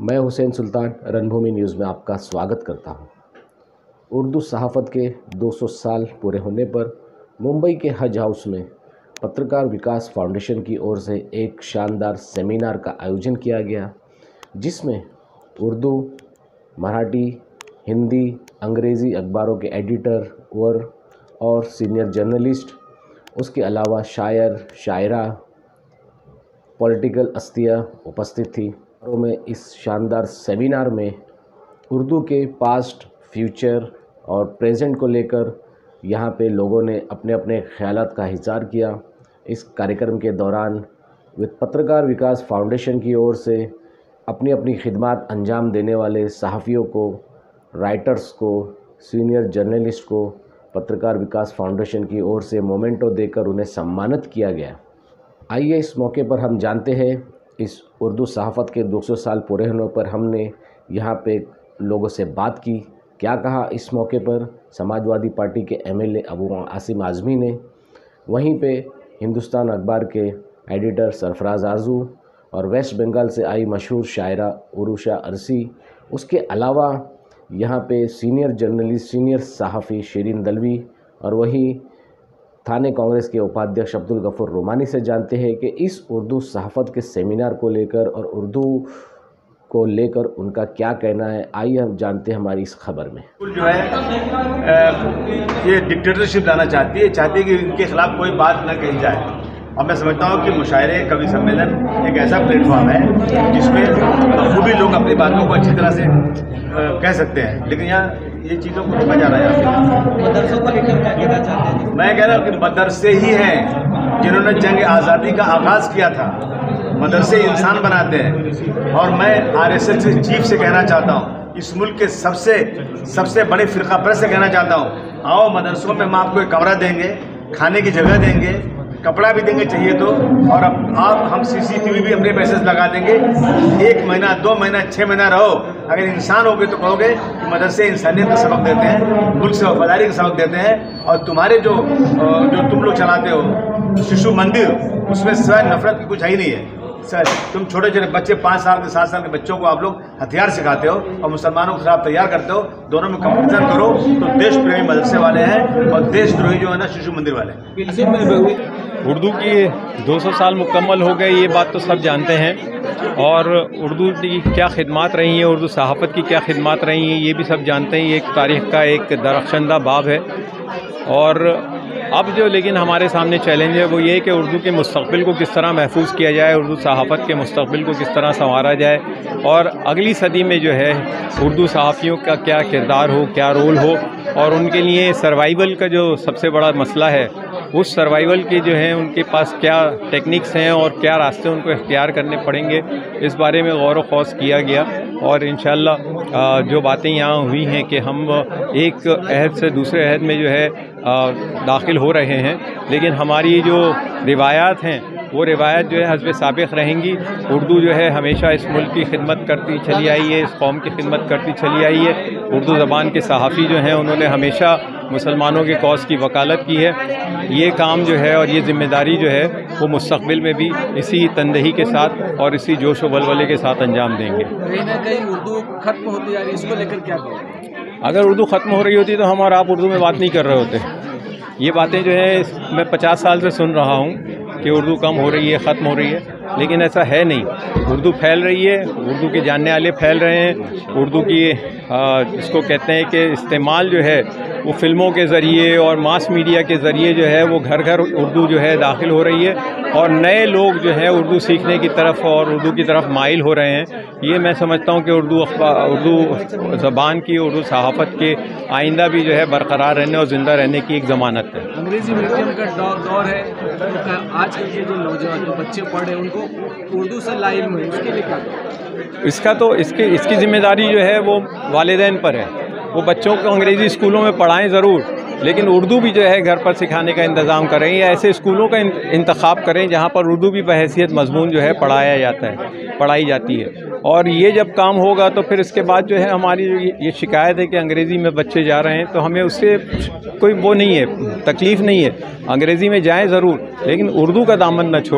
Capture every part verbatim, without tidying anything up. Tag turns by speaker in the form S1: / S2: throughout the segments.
S1: मैं हुसैन सुल्तान रणभूमि न्यूज़ में आपका स्वागत करता हूं। उर्दू सहाफ़त के दो सौ साल पूरे होने पर मुंबई के हज हाउस में पत्रकार विकास फाउंडेशन की ओर से एक शानदार सेमिनार का आयोजन किया गया, जिसमें उर्दू, मराठी, हिंदी, अंग्रेज़ी अखबारों के एडिटर वर और सीनियर जर्नलिस्ट, उसके अलावा शायर, शायरा, पॉलिटिकल हस्तियाँ उपस्थित थी। और में इस शानदार सेमिनार में उर्दू के पास्ट, फ्यूचर और प्रेजेंट को लेकर यहाँ पे लोगों ने अपने अपने ख्यालात का इज़हार किया। इस कार्यक्रम के दौरान पत्रकार विकास फाउंडेशन की ओर से अपनी अपनी खिदमत अंजाम देने वाले सहाफ़ियों को, राइटर्स को, सीनियर जर्नलिस्ट को पत्रकार विकास फाउंडेशन की ओर से मोमेंटो देकर उन्हें सम्मानित किया गया। आइए इस मौके पर हम जानते हैं, इस उर्दू सहाफ़त के दो सौ साल पूरे होने पर हमने यहाँ पे लोगों से बात की। क्या कहा इस मौके पर समाजवादी पार्टी के एमएलए अबू आसिम आज़मी ने, वहीं पे हिंदुस्तान अखबार के एडिटर सरफराज आरजू और वेस्ट बंगाल से आई मशहूर शायरा उरुशा अरसी, उसके अलावा यहाँ पे सीनियर जर्नलिस्ट, सीनियर सहाफ़ी शिरीन दलवी और वही थाने कांग्रेस के उपाध्यक्ष अब्दुल गफूर रोमानी से जानते हैं कि इस उर्दू सहाफ़त के सेमिनार को लेकर और उर्दू को लेकर उनका क्या कहना है। आइए हम जानते हैं हमारी इस खबर में।
S2: जो है ये डिक्टेटरशिप लाना चाहती है चाहती है कि इनके खिलाफ कोई बात न कही जाए। और मैं समझता हूँ कि मुशायरे, कवि सम्मेलन एक ऐसा प्लेटफॉर्म है जिसमें बखूबी लोग अपनी बातों को अच्छी तरह से कह सकते हैं, लेकिन यहाँ ये चीज़ों को रोका जा रहा है।
S3: मदरसों को लेकर क्या कहना चाहते हैं?
S2: मैं कह रहा हूँ कि मदरसे ही हैं जिन्होंने जंग आज़ादी का आगाज़ किया था। मदरसे इंसान बनाते हैं। और मैं आरएसएस के चीफ से कहना चाहता हूँ, इस मुल्क के सबसे सबसे बड़े फ़िरका परस्त से कहना चाहता हूँ, आओ मदरसों में हम आपको एक कमरा देंगे, खाने की जगह देंगे, कपड़ा भी देंगे चाहिए तो, और अब आप हम सीसीटीवी भी अपने पैसे लगा देंगे। एक महीना, दो महीना, छः महीना रहो। अगर इंसान होगे तो कहोगे कि मदरसे इंसानियत का सबक देते हैं, मुल्क से वफादारी का सबक देते हैं। और तुम्हारे जो जो तुम लोग चलाते हो शिशु मंदिर, उसमें सिवाय नफरत की कुछ है ही नहीं है। सर, तुम छोटे छोटे बच्चे, पाँच साल के सात साल के बच्चों को आप लोग हथियार सिखाते हो और मुसलमानों के खिलाफ तैयार करते हो। दोनों में कंपटीशन करो तो देश प्रेमी मदरसे वाले हैं और देशद्रोही जो है ना शिशु मंदिर वाले हैं।
S4: उर्दू की दो सौ साल मुकम्मल हो गए, ये बात तो सब जानते हैं। और उर्दू की क्या खिदमत रही हैं, उर्दू सहाफ़त की क्या खिदमत रही हैं, ये भी सब जानते हैं। ये एक तारीख़ का एक दरख्शंदा बाब है। और अब जो लेकिन हमारे सामने चैलेंज है वो ये है कि उर्दू के मुस्तक़बिल को किस तरह महफूज किया जाए, उर्दू सहाफ़त के मुस्तक़बिल को किस तरह संवारा जाए, और अगली सदी में जो है उर्दू सहाफ़ियों का क्या किरदार हो, क्या रोल हो, और उनके लिए सर्वाइवल का जो सबसे बड़ा मसला है, उस सर्वाइवल के जो है उनके पास क्या टेक्निक्स हैं और क्या रास्ते उनको इख्तियार करने पड़ेंगे, इस बारे में गौर व खौस किया गया। और इंशाअल्लाह जो बातें यहाँ हुई हैं कि हम एक अहद से दूसरे अहद में जो है दाखिल हो रहे हैं, लेकिन हमारी जो रिवायात हैं वो रिवायत जो है हस्ब साबिक़ रहेंगी। उर्दू जो है हमेशा इस मुल्क की खिदमत करती चली आई है, इस कौम की खिदमत करती चली आई है। उर्दू ज़बान के सहाफ़ी जो हैं उन्होंने हमेशा मुसलमानों के कौज़ की वकालत की है। ये काम जो है और ये ज़िम्मेदारी जो है वो मुस्तक़बिल में भी इसी तंदही के साथ और इसी जोश व वलवले के साथ अंजाम देंगे।
S3: कहीं ना कहीं उर्दू खत्म होती जा रही है, इसको लेकर क्या कहेंगे?
S4: अगर उर्दू ख़त्म हो रही होती तो हम और आप उर्दू में बात नहीं कर रहे होते। ये बातें जो है मैं पचास साल से सुन रहा हूँ कि उर्दू कम हो रही है, ख़त्म हो रही है, लेकिन ऐसा है नहीं। उर्दू फैल रही है, उर्दू के जानने वाले फैल रहे हैं। उर्दू की इसको कहते हैं कि इस्तेमाल जो है वो फ़िल्मों के ज़रिए और मास मीडिया के ज़रिए जो है वो घर घर उर्दू जो है दाखिल हो रही है, और नए लोग जो है उर्दू सीखने की तरफ और उर्दू की तरफ माइल हो रहे हैं। ये मैं समझता हूँ कि उर्दू उर्दू ज़बान की, उर्दू सहाफ़त के आइंदा भी जो है बरकरार रहने और ज़िंदा रहने की एक ज़मानत है।
S3: अंग्रेज़ी मीडियम का दौर है, आज के जो नौजवान जो बच्चे पढ़ रहे हैं उनको उर्दू से लाइल में, उसके लिए क्या?
S4: इसका तो इसके इसकी ज़िम्मेदारी जो है वो वालिदैन पर है। वो बच्चों को अंग्रेज़ी स्कूलों में पढ़ाएं ज़रूर, लेकिन उर्दू भी जो है घर पर सिखाने का इंतज़ाम करें, या ऐसे स्कूलों का इंतखाब करें जहाँ पर उर्दू भी बहैसियत मज़मून जो है पढ़ाया जाता है, पढ़ाई जाती है। और ये जब काम होगा तो फिर इसके बाद जो है हमारी ये शिकायत है कि अंग्रेज़ी में बच्चे जा रहे हैं, तो हमें उससे कोई वो नहीं है, तकलीफ़ नहीं है। अंग्रेज़ी में जाएं ज़रूर, लेकिन उर्दू का दामन न छोड़ें।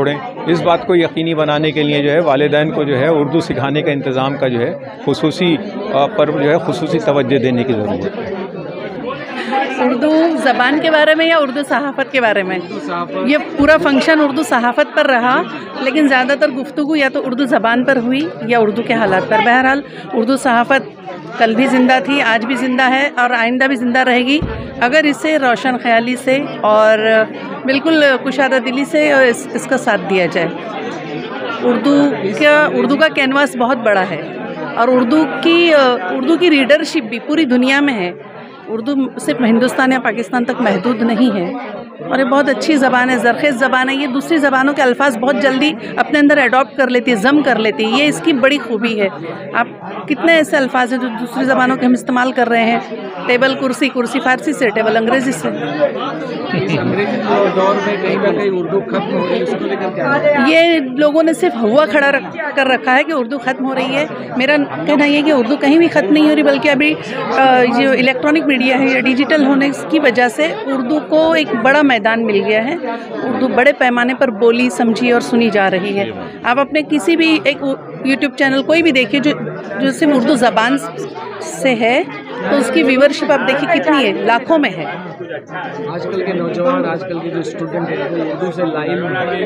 S4: इस बात को यकीनी बनाने के लिए जो है वालिदैन को जो है उर्दू सिखाने का इंतज़ाम का जो है खुसूसी पर जो है खुसूसी तवज्जो देने की ज़रूरत है।
S5: उर्दू ज़बान के बारे में या उर्दू सहाफ़त के बारे में? ये पूरा फंक्शन उर्दू सहाफ़त पर रहा, लेकिन ज़्यादातर गुफ्तगू या तो उर्दू ज़बान पर हुई या उर्दू के हालात पर। बहरहाल उर्दू सहाफ़त कल भी ज़िंदा थी, आज भी ज़िंदा है और आइंदा भी ज़िंदा रहेगी, अगर इसे रोशन ख़याली से और बिल्कुल कुशादा दिली से इस, इसका साथ दिया जाए। उर्दू का उर्दू का कैनवास बहुत बड़ा है और उर्दू की उर्दू की रीडरशिप भी पूरी दुनिया में है। उर्दू सिर्फ हिंदुस्तान या पाकिस्तान तक महदूद नहीं है और ये बहुत अच्छी ज़बान है, ज़रख़ेज़ ज़बान है। ये दूसरी ज़बानों के अल्फाज बहुत जल्दी अपने अंदर अडॉप्ट कर लेती है, जम कर लेती है। ये इसकी बड़ी खूबी है। आप कितने ऐसे अल्फाज हैं जो दूसरी ज़बानों के हम इस्तेमाल कर रहे हैं। टेबल कुर्सी, कुर्सी फ़ारसी से, टेबल अंग्रेज़ी से।
S3: अंग्रेजी दौर में कहीं ना कहीं उर्दू खत्म हो रही है, उसको लेकर क्या?
S5: ये लोगों ने सिर्फ हुआ खड़ा रख, कर रखा है कि उर्दू ख़त्म हो रही है। मेरा कहना ये है कि उर्दू कहीं भी ख़त्म नहीं हो रही, बल्कि अभी जो इलेक्ट्रॉनिक मीडिया है या डिजिटल होने की वजह से उर्दू को एक बड़ा मैदान मिल गया है। उर्दू बड़े पैमाने पर बोली, समझी और सुनी जा रही है। आप अपने किसी भी एक यूट्यूब चैनल कोई भी देखिए जो जो सिर्फ उर्दू ज़बान से है, तो उसकी व्यूअरशिप आप देखिए कितनी है, लाखों में है।
S3: आजकल के नौजवान, आजकल के जो स्टूडेंट हैं वो उर्दू से लाइन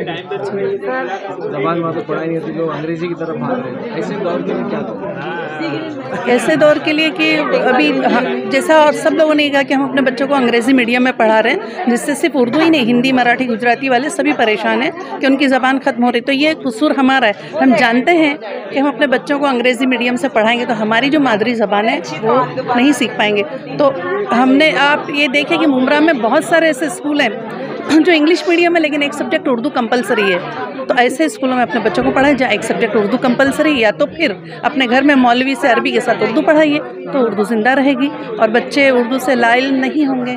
S3: ज़बान वहाँ पे पढ़ाई नहीं होती, जो अंग्रेज़ी की तरफ भाग रहे हैं। ऐसे दौर के लिए क्या करें?
S5: ऐसे दौर के लिए कि अभी जैसा और सब लोगों ने कहा कि हम अपने बच्चों को अंग्रेज़ी मीडियम में पढ़ा रहे हैं, जिससे सिर्फ उर्दू ही नहीं, हिंदी, मराठी, गुजराती वाले सभी परेशान हैं कि उनकी ज़बान ख़त्म हो रही। तो ये कसूर हमारा है। हम जानते हैं कि हम अपने बच्चों को अंग्रेज़ी मीडियम से पढ़ाएंगे तो हमारी जो मादरी ज़बान है वो नहीं सीख पाएंगे। तो हमने आप ये देखें कि मुमरा में बहुत सारे ऐसे स्कूल हैं जो इंग्लिश मीडियम है लेकिन एक सब्जेक्ट उर्दू कंपलसरी है। तो ऐसे स्कूलों में अपने बच्चों को पढ़ाएं जहाँ एक सब्जेक्ट उर्दू कंपलसरी, या तो फिर अपने घर में मौलवी से अरबी के साथ उर्दू पढ़ाइए, तो उर्दू ज़िंदा रहेगी और बच्चे उर्दू से लाइल नहीं होंगे।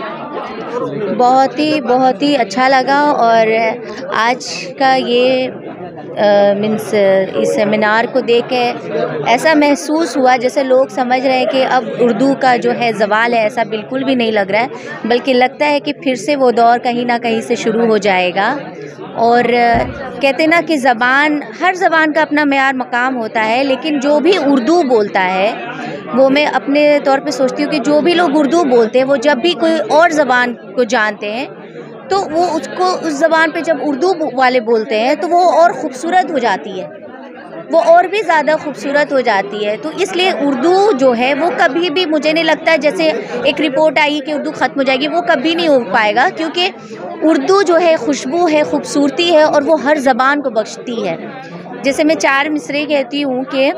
S6: बहुत ही बहुत ही अच्छा लगा और आज का ये मीन्स इस सेमिनार को देख के ऐसा महसूस हुआ जैसे लोग समझ रहे हैं कि अब उर्दू का जो है ज़वाल है, ऐसा बिल्कुल भी नहीं लग रहा है, बल्कि लगता है कि फिर से वो दौर कहीं ना कहीं से शुरू हो जाएगा। और कहते ना कि ज़बान, हर ज़बान का अपना मेयार मकाम होता है, लेकिन जो भी उर्दू बोलता है वो मैं अपने तौर पे सोचती हूँ कि जो भी लोग उर्दू बोलते हैं वो जब भी कोई और ज़बान को जानते हैं तो वो उसको उस ज़बान पे जब उर्दू वाले बोलते हैं तो वो और ख़ूबसूरत हो जाती है, वो और भी ज़्यादा खूबसूरत हो जाती है। तो इसलिए उर्दू जो है वो कभी भी, मुझे नहीं लगता है जैसे एक रिपोर्ट आई कि उर्दू ख़त्म हो जाएगी, वो कभी नहीं हो पाएगा, क्योंकि उर्दू जो है खुशबू है, खूबसूरती है और वो हर ज़बान को बख्शती है। जैसे मैं चार मिसरे कहती हूँ कि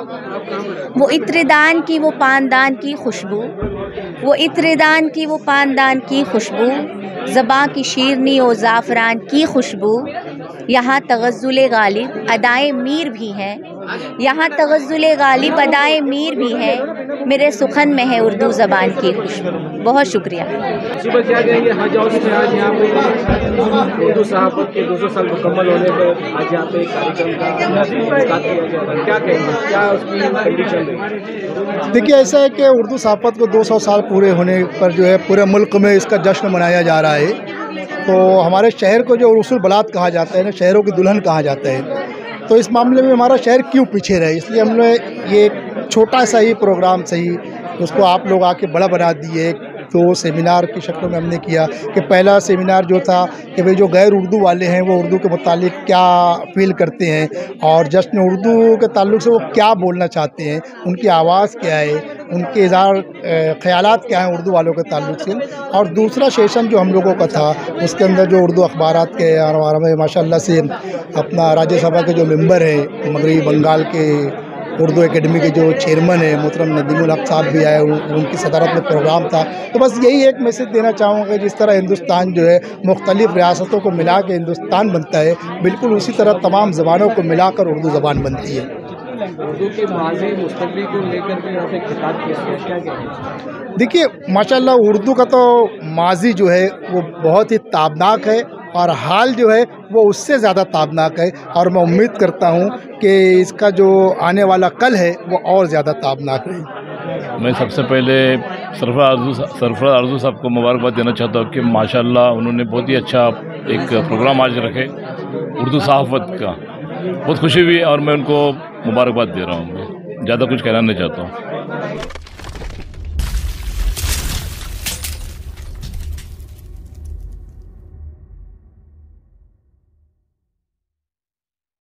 S6: वो इत्रदान की वो पानदान की खुशबू, वो इत्रदान की वो पानदान की खुशबू, ज़बां की शीरनी और ज़ाफ़रान की खुशबू, यहाँ तग़ज़्ज़ुल गालिब अदाए मीर भी हैं, यहाँ तग़ज़्ज़ुल गालिब अदाए मीर भी हैं, मेरे सुखन में है उर्दू ज़बान की खुशबू। बहुत शुक्रिया।
S3: सुबह क्या कहेंगे हज हाउस में आज यहाँ पे उर्दू सहाफ़त के दो सौ साल मुकम्मल होने पर आज यहाँ पे एक कार्यक्रम का इनेकाद किया गया था, क्या कहेंगे, क्या उसकी कंडीशन है?
S7: देखिए, ऐसा है कि उर्दू सहाफ़त को दो सौ साल पूरे होने पर जो है पूरे मुल्क में इसका जश्न मनाया जा रहा है। तो हमारे शहर को जो उर्सुल बलाद कहा जाता है ना, शहरों की दुल्हन कहा जाता है, तो इस मामले में हमारा शहर क्यों पीछे रहे, इसलिए हमने ये छोटा सा ही प्रोग्राम सही उसको आप लोग आके बड़ा बना दिए। तो सेमिनार की शक्ल में हमने किया कि पहला सेमिनार जो था कि भाई जो गैर उर्दू वाले हैं वो उर्दू के मुतालिक क्या फ़ील करते हैं और जश्न उर्दू के ताल्लुक़ से वो क्या बोलना चाहते हैं, उनकी आवाज़ क्या है, उनके इज़हार ख़यालात क्या हैं उर्दू वालों के ताल्लुक़ से। और दूसरा सेशन जो हम लोगों का था उसके अंदर जो उर्दू अखबारात के और हमारे माशाल्लाह से अपना राज्यसभा के जो मेंबर हैं मगरबी बंगाल के उर्दू एकेडमी के जो चेयरमैन है मोहतरम नदीमुल हक साहब भी आए, उनकी सदारत में प्रोग्राम था। तो बस यही एक मैसेज देना चाहूँगा, जिस तरह हिंदुस्तान जो है मुख्तलिफ़ रियासतों को मिला के हिंदुस्तान बनता है, बिल्कुल उसी तरह तमाम ज़बानों को मिलाकर उर्दू ज़बान बनती है।
S3: उर्दू के माज़ी मुस्तक़बिल को लेकर के यहाँ पे खिताब किया गया, क्या क्या?
S7: देखिए, माशाल्लाह उर्दू का तो माज़ी जो है वो बहुत ही ताबनाक है और हाल जो है वो उससे ज़्यादा ताबनाक है, और मैं उम्मीद करता हूँ कि इसका जो आने वाला कल है वो और ज़्यादा ताबनाक है।
S8: मैं सबसे पहले सरफराज आरजू सरफराज आरजू साहब को मुबारकबाद देना चाहता हूँ कि माशाल्लाह उन्होंने बहुत ही अच्छा एक प्रोग्राम आज रखे उर्दू सहाफ़त का। बहुत खुशी हुई और मैं उनको मुबारकबाद दे रहा हूँ। ज़्यादा कुछ कहना नहीं चाहता हूँ।